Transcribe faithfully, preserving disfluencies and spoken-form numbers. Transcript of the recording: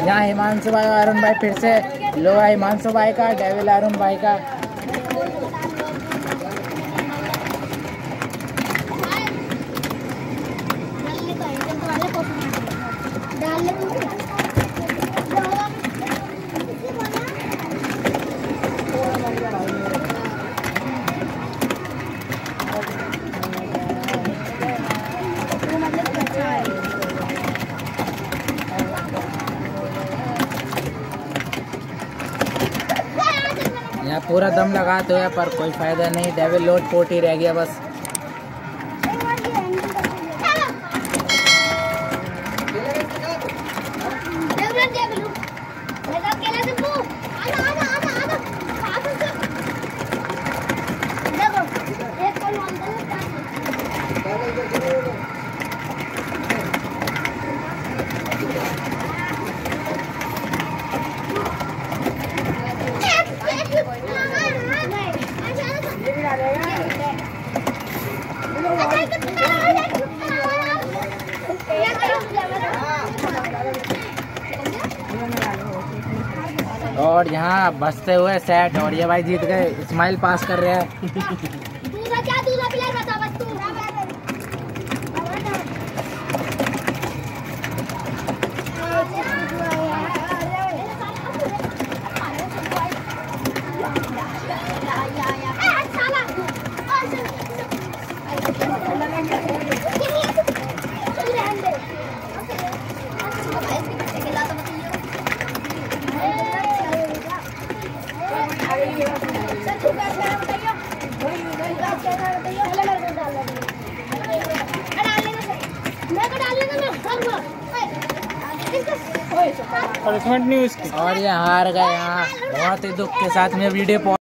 यहाँ हिमांशु भाई और अरुण भाई फिर से लो है हिमांशु भाई का, डेविल अरुण भाई का। यहाँ पूरा दम लगाते हुए पर कोई फायदा नहीं, डेविल लोड पोर्ट ही रह गया बस। और यहाँ बसते हुए सेट, और ये भाई जीत गए, स्माइल पास कर रहे हैं। पनिशमेंट नहीं उसकी। और ये हार गए यहाँ, बहुत ही दुख के साथ में वीडियो